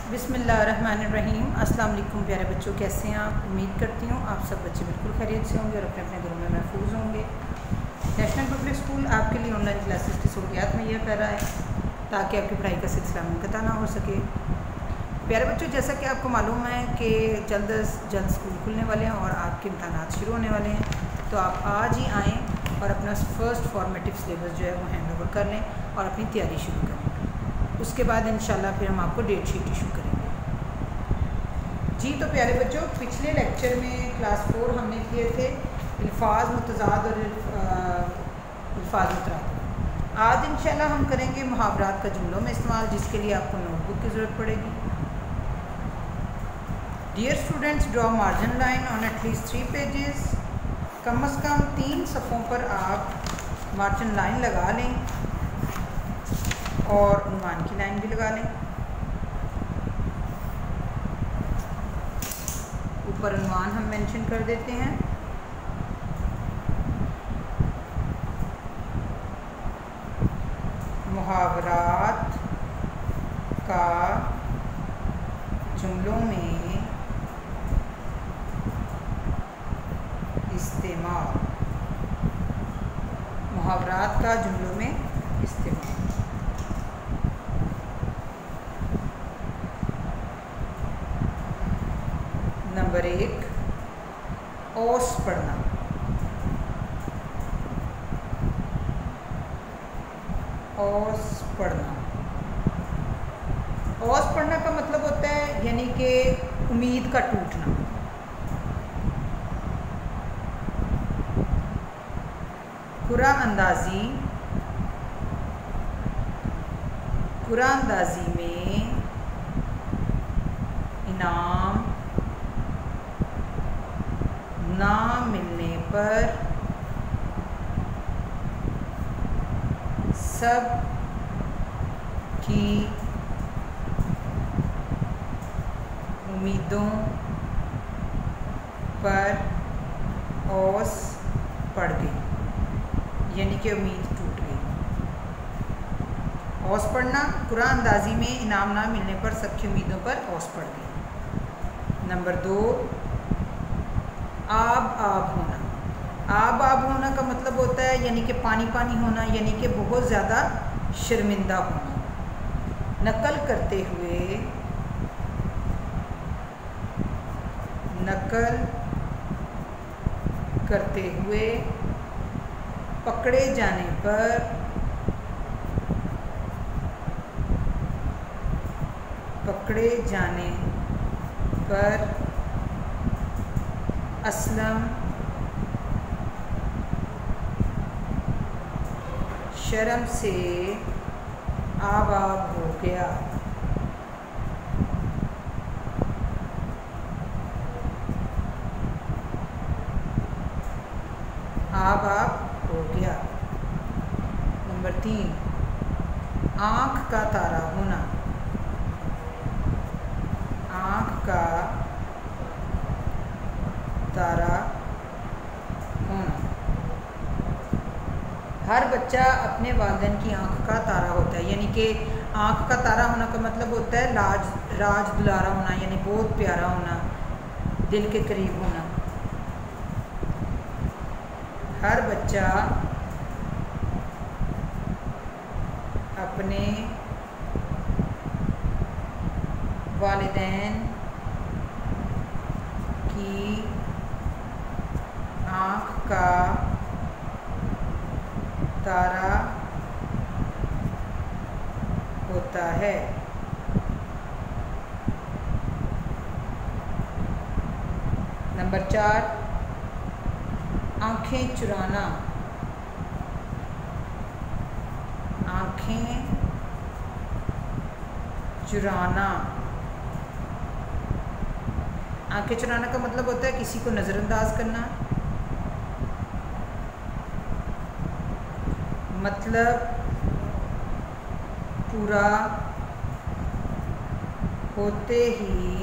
बिस्मिल्लाहिर्रहमानिर्रहीम। अस्सलाम वालेकुम प्यारे बच्चों, कैसे हैं आप? उम्मीद करती हूँ आप सब बच्चे बिल्कुल खैरियत से होंगे और अपने अपने घरों में महफूज होंगे। नेशनल पब्लिक स्कूल आपके लिए ऑनलाइन क्लासेस की सहूलियात मुहैया कर रहा है ताकि आपकी पढ़ाई का सिलसिला मुनक़ता ना हो सके। प्यारे बच्चों, जैसा कि आपको मालूम है कि जल्द अज जल्द स्कूल खुलने वाले हैं और आपके इम्तहानात शुरू होने वाले हैं, तो आप आज ही आएँ और अपना फ़र्स्ट फॉर्मेटिव सिलेबस जो है वो हैंड ओवर कर लें और अपनी तैयारी शुरू करें। उसके बाद इंशाल्लाह फिर हम आपको डेट शीट इशू करेंगे। जी तो प्यारे बच्चों, पिछले लेक्चर में क्लास 4 हमने किए थे अल्फाज मुतज़ाद और अल्फाज मुतरादिफ। आज इंशाल्लाह हम करेंगे मुहावरात का जुमलों में इस्तेमाल, जिसके लिए आपको नोटबुक की ज़रूरत पड़ेगी। Dear students, draw margin line on at least 3 pages. कम अज़ कम 3 सफ़ों पर आप मार्जिन लाइन लगा लें और उन्वान की लाइन भी लगा लें। ऊपर उन्वान हम मेंशन कर देते हैं। मुहावरात का जुमलों में इस्तेमाल। मुहावरात का जुमलों में इस्तेमाल। नंबर 1, औस पढ़ना। औस पढ़ना। औस पढ़ना का मतलब होता है यानी कि उम्मीद का टूटना। कुरानंदाजी में इनाम ना मिलने पर सब की उम्मीदों पर औस पड़ गई, यानी कि उम्मीद टूट गई। औस पढ़ना, कुरानंदाजी में इनाम ना मिलने पर सबकी उम्मीदों पर औस पड़ गई। नंबर 2, आब होना। आब होना का मतलब होता है यानी कि पानी पानी होना, यानी कि बहुत ज़्यादा शर्मिंदा होना। नकल करते हुए पकड़े जाने पर असलम शर्म से आब हो गया। आब हो गया। नंबर 3, आँख का तारा होना। आँख का तारा होना। हर बच्चा अपने वालिदैन की आँख का तारा होता है, यानी कि आँख का तारा होना का मतलब होता है राज दुलारा होना, यानी बहुत प्यारा होना, दिल के करीब होना। हर बच्चा अपने वालिदैन की आँख का तारा होता है। नंबर 4, आँखें चुराना। आँखें चुराना। आँखें चुराना का मतलब होता है किसी को नज़रअंदाज करना। मतलब पूरा होते ही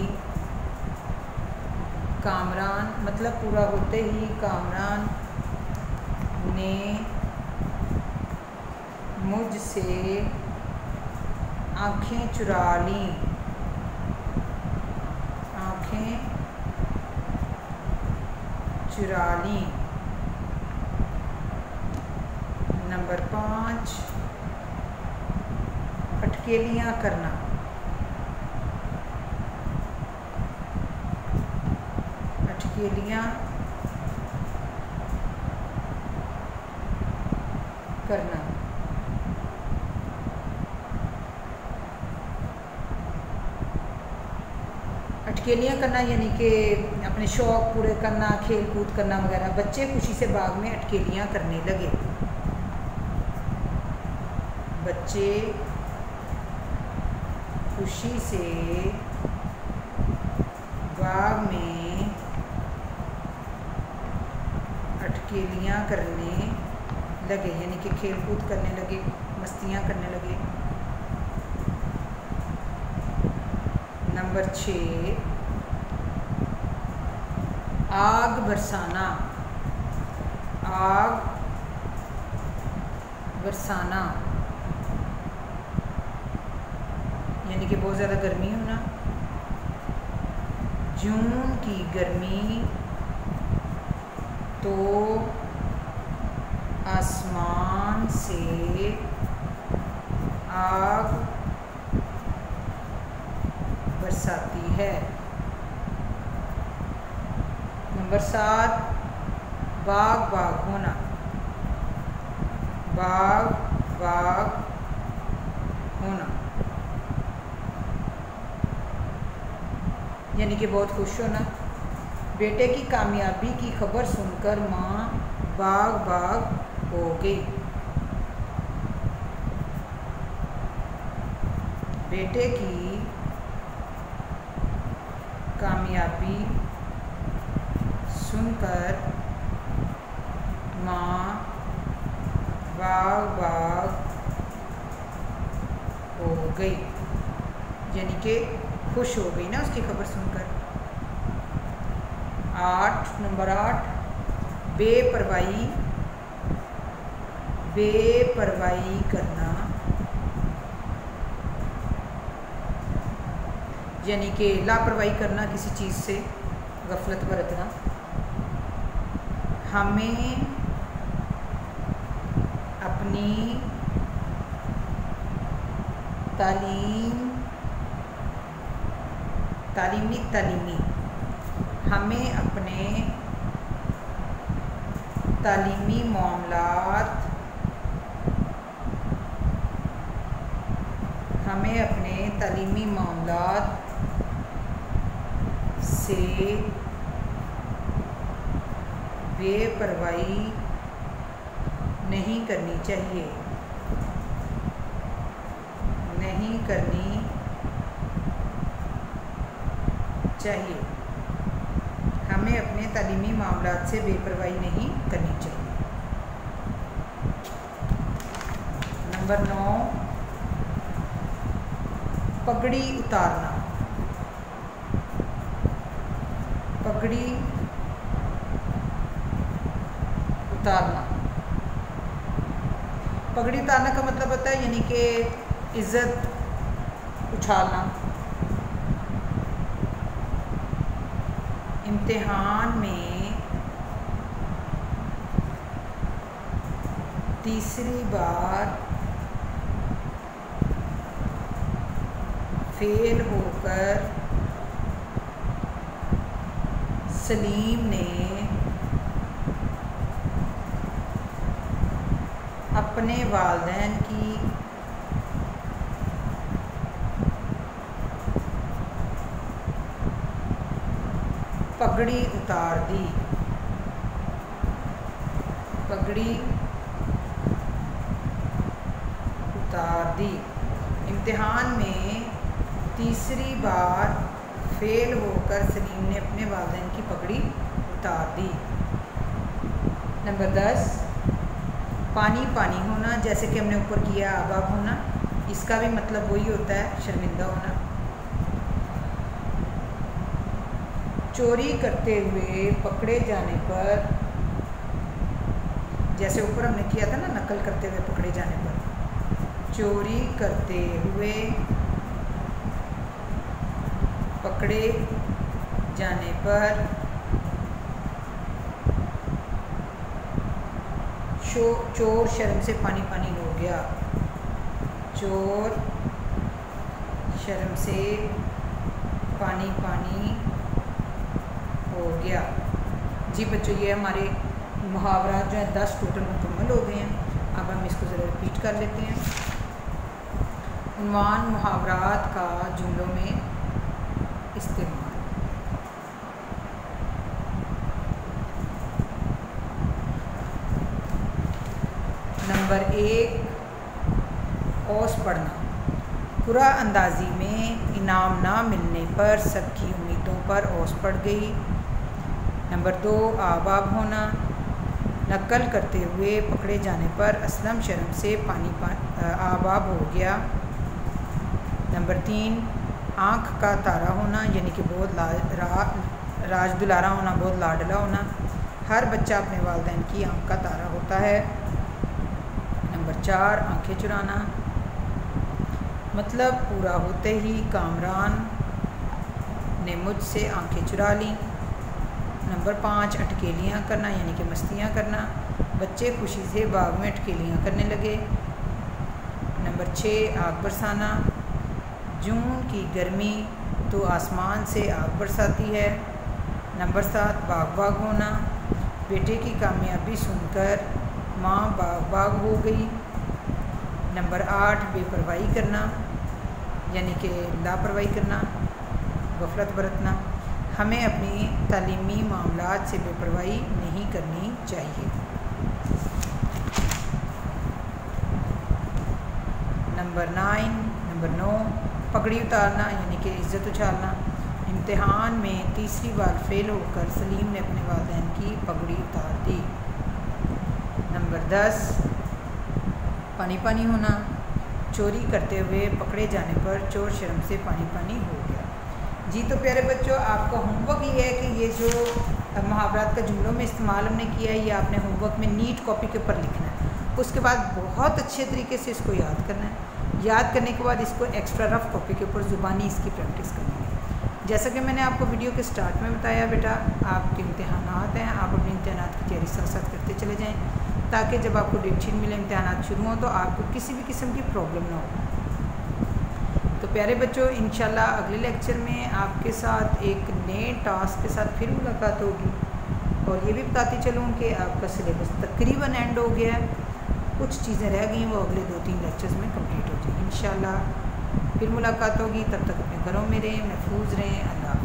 कामरान ने मुझसे आँखें चुरा लीं। आँखें चुरा लीं। नंबर 5 अटकेलियाँ करना। अटकेलियाँ करना। अटकेलियाँ करना यानी कि अपने शौक़ पूरे करना, खेल कूद करना वगैरह। बच्चे खुशी से बाग में अटकेलियाँ करने लगे। बच्चे खुशी से बाग में अटकेलियाँ करने लगे यानी कि खेल कूद करने लगे, मस्तियाँ करने लगे। नंबर 6 आग बरसाना। आग बरसाना यानी कि बहुत ज़्यादा गर्मी होना। जून की गर्मी तो आसमान से आग बरसाती है। नंबर 7 बाग बाग होना। बाग बाग होना यानी कि बहुत खुश होना। बेटे की कामयाबी की खबर सुनकर माँ बाग बाग हो गई। बेटे की कामयाबी सुनकर माँ बाग बाग हो गई यानी कि खुश हो गई ना उसकी खबर सुनकर। नंबर 8 बेपरवाही। बेपरवाही करना यानी कि लापरवाही करना, किसी चीज़ से गफलत बरतना। हमें अपनी तालीमी हमें अपने तालीमी मामलात से बेपरवाही नहीं करनी चाहिए। नहीं करनी चाहिए। हमें अपने तालीमी मामलात से बेपरवाही नहीं करनी चाहिए। नंबर 9 पगड़ी उतारना। पगड़ी उतारना। पगड़ी उतारना का मतलब होता है यानी कि इज़्ज़त उछालना। इम्तिहान में तीसरी बार फेल होकर सलीम ने अपने वालिदैन की पगड़ी उतार दी। पगड़ी उतार दी। इम्तिहान में तीसरी बार फेल होकर सलीम ने अपने वालिदैन की पगड़ी उतार दी। नंबर 10 पानी पानी होना, जैसे कि हमने ऊपर किया अब अब होना, इसका भी मतलब वही होता है, शर्मिंदा होना। चोरी करते हुए पकड़े जाने पर, जैसे ऊपर हमने किया था ना नकल करते हुए पकड़े जाने पर, चोरी करते हुए पकड़े जाने पर चोर शर्म से पानी पानी हो गया। चोर शर्म से पानी पानी हो गया। जी बच्चों, ये हमारे मुहावरा जो है 10 टोटल मुकम्मल हो गए हैं। अब हम इसको ज़रा रिपीट कर लेते हैं। उन्वान मुहावरात का जुमलों में इस्तेमाल। नंबर 1, औस पढ़ना। कुरा अंदाजी में इनाम ना मिलने पर सबकी उम्मीदों पर औस पड़ गई। नंबर 2, आबाब होना। नकल करते हुए पकड़े जाने पर असलम शर्म से आबाब हो गया। नंबर 3, आँख का तारा होना, यानी कि बहुत राज दुलारा होना, बहुत लाडला होना। हर बच्चा अपने वालिदैन की आँख का तारा होता है। नंबर 4, आँखें चुराना। मतलब पूरा होते ही कामरान ने मुझसे आँखें चुरा लीं। नंबर 5, अटकेलियाँ करना, यानी कि मस्तियाँ करना। बच्चे खुशी से बाग में अटकेलियाँ करने लगे। नंबर 6, आग बरसाना। जून की गर्मी तो आसमान से आग बरसाती है। नंबर 7, बाग बाग होना। बेटे की कामयाबी सुनकर माँ बाग बाग हो गई। नंबर 8, बेपरवाही करना, यानी कि लापरवाही करना, गफलत बरतना। हमें अपनी तालीमी मामलात से बेपरवाही नहीं करनी चाहिए। नंबर 9, पगड़ी उतारना, यानी कि इज़्ज़त उछालना। इम्तिहान में तीसरी बार फेल होकर सलीम ने अपने वालिदैन की पगड़ी उतार दी। नंबर 10, पानी पानी होना। चोरी करते हुए पकड़े जाने पर चोर शर्म से पानी पानी हो गया। जी तो प्यारे बच्चों, आपका होमवर्क ये है कि ये जो मुहावरात का जुमलों में इस्तेमाल हमने किया है, ये आपने होमवर्क में नीट कॉपी के ऊपर लिखना है। उसके बाद बहुत अच्छे तरीके से इसको याद करना है। याद करने के बाद इसको एक्स्ट्रा रफ कॉपी के ऊपर ज़ुबानी इसकी प्रैक्टिस करनी है। जैसा कि मैंने आपको वीडियो के स्टार्ट में बताया, बेटा आपके इम्तिहानात हैं, आप अपने इम्तिहानात की तैयारी साथ साथ करते चले जाएँ, ताकि जब आपको डेट शीट मिले, इम्तिहानात शुरू हों, तो आपको किसी भी किस्म की प्रॉब्लम ना हो। तो प्यारे बच्चों, इंशाल्लाह अगले लेक्चर में आपके साथ एक नए टास्क के साथ फिर मुलाकात होगी। और ये भी बताती चलूँ कि आपका सिलेबस तकरीबन एंड हो गया है। कुछ चीज़ें रह गई, वो अगले 2-3 लेक्चर्स में कंप्लीट हो जाएगी इंशाल्लाह। फिर मुलाकात होगी, तब तक अपने घरों में रहें, महफूज रहें। अल्लाह।